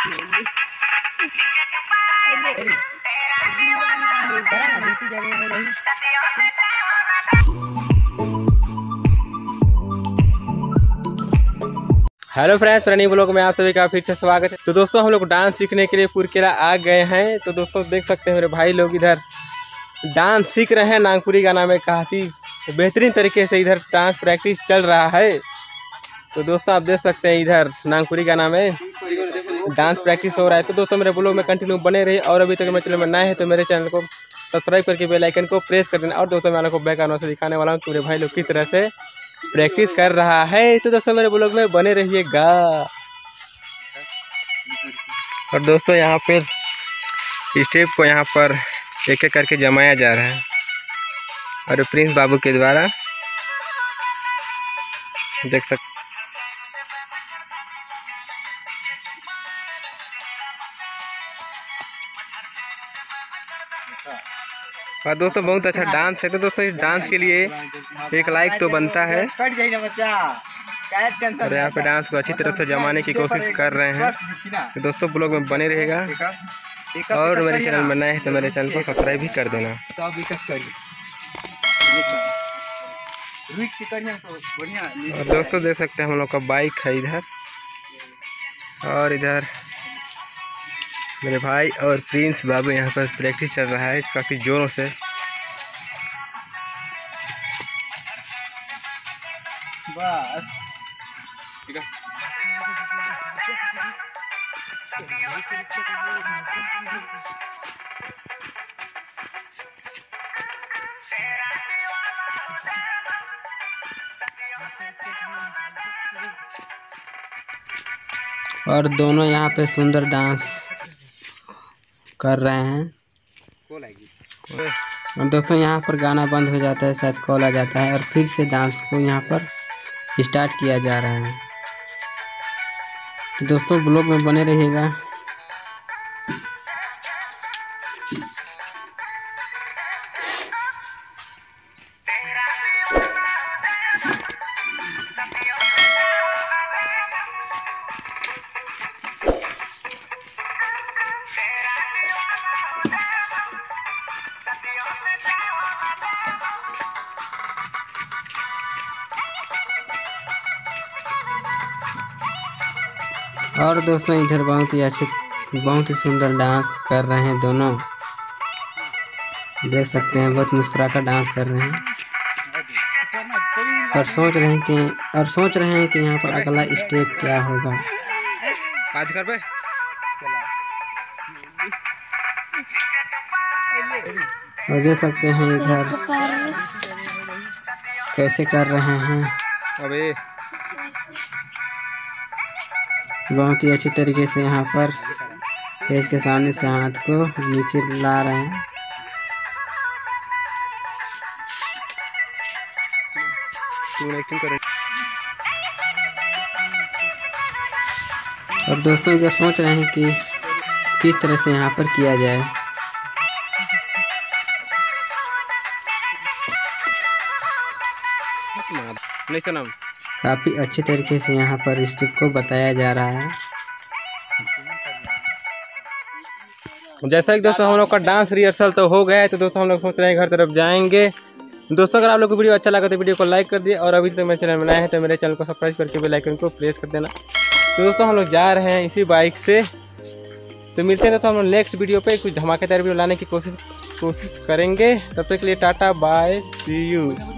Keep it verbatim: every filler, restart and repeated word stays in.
Hello friends, runny blog में आप सभी का फिर से स्वागत है। तो दोस्तों हम लोग डांस सीखने के लिए पुरकेला आ गए हैं। तो दोस्तों देख सकते हैं मेरे भाई लोग इधर डांस सीख रहे हैं। नागपुरी गाना में काफ़ी बेहतरीन तरीके से इधर डांस प्रैक्टिस चल रहा है। तो दोस्तों आप देख सकते हैं इधर नागपुरी गाना में डांस प्रैक्टिस हो रहा है। तो दोस्तों मेरे ब्लॉग में कंटिन्यू बने रहिए और अभी तक मेरे चैनल में नए हैं तो मेरे चैनल को सब्सक्राइब करके बेल आइकन को प्रेस कर देना। और दोस्तों मैं आपको बैकग्राउंड से दिखाने वाला हूँ कि मेरे भाई लोग किस तरह से प्रैक्टिस कर रहा है। तो दोस्तों मेरे ब्लॉग में बने रहिएगा। और दोस्तों यहाँ पे स्टेप को यहाँ पर एक एक करके जमाया जा रहा है और प्रिंस बाबू के द्वारा देख सकते। और दोस्तों बहुत अच्छा डांस है। तो दोस्तों इस डांस के लिए एक लाइक तो बनता है और यहाँ पे डांस को अच्छी तरह से जमाने की कोशिश कर रहे हैं। तो दोस्तों ब्लॉग में बने रहेगा और मेरे चैनल में नए हैं तो मेरे चैनल को सब्सक्राइब भी कर देना। और दोस्तों देख सकते हैं हम लोग का बाइक है इधर और इधर मेरे भाई और प्रिंस बाबू यहाँ पर प्रैक्टिस चल रहा है काफ़ी जोरों से। और दोनों यहाँ पे सुंदर डांस कर रहे हैं। और दोस्तों यहाँ पर गाना बंद हो जाता है, शायद कॉल आ जाता है और फिर से डांस को यहाँ पर स्टार्ट किया जा रहा है। तो दोस्तों ब्लॉग में बने रहिएगा। और दोस्तों इधर बहुत ही अच्छे बहुत ही सुंदर डांस कर रहे हैं दोनों। देख सकते हैं बहुत मुस्कुरा कर डांस कर रहे हैं और सोच रहे हैं कि और सोच रहे हैं कि यहाँ पर अगला स्टेप क्या होगा। आज कर पे और देख सकते हैं इधर कैसे कर रहे हैं। अबे बहुत ही अच्छी तरीके से यहाँ पर फेस के सामने से हाथ को नीचे ला रहे हैं। और दोस्तों इधर सोच रहे हैं कि किस तरह से यहाँ पर किया जाए। काफ़ी अच्छे तरीके से यहाँ पर स्टेप को बताया जा रहा है। जैसा कि दोस्तों हम लोग का डांस रिहर्सल तो हो गया है। तो दोस्तों हम लोग सोच रहे हैं घर तरफ जाएंगे। दोस्तों अगर आप लोग को वीडियो अच्छा लगा तो वीडियो को लाइक कर दिए और अभी तक मेरे चैनल में नए हैं तो मेरे चैनल को सब्सक्राइब करके बेल आइकन को प्रेस कर देना। तो दोस्तों हम लोग जा रहे हैं इसी बाइक से। तो मिलते हैं दोस्तों हम लोग नेक्स्ट वीडियो पे कुछ धमाकेदार वीडियो लाने की कोशिश कोशिश करेंगे। तब तक के लिए टाटा बाय सी यू।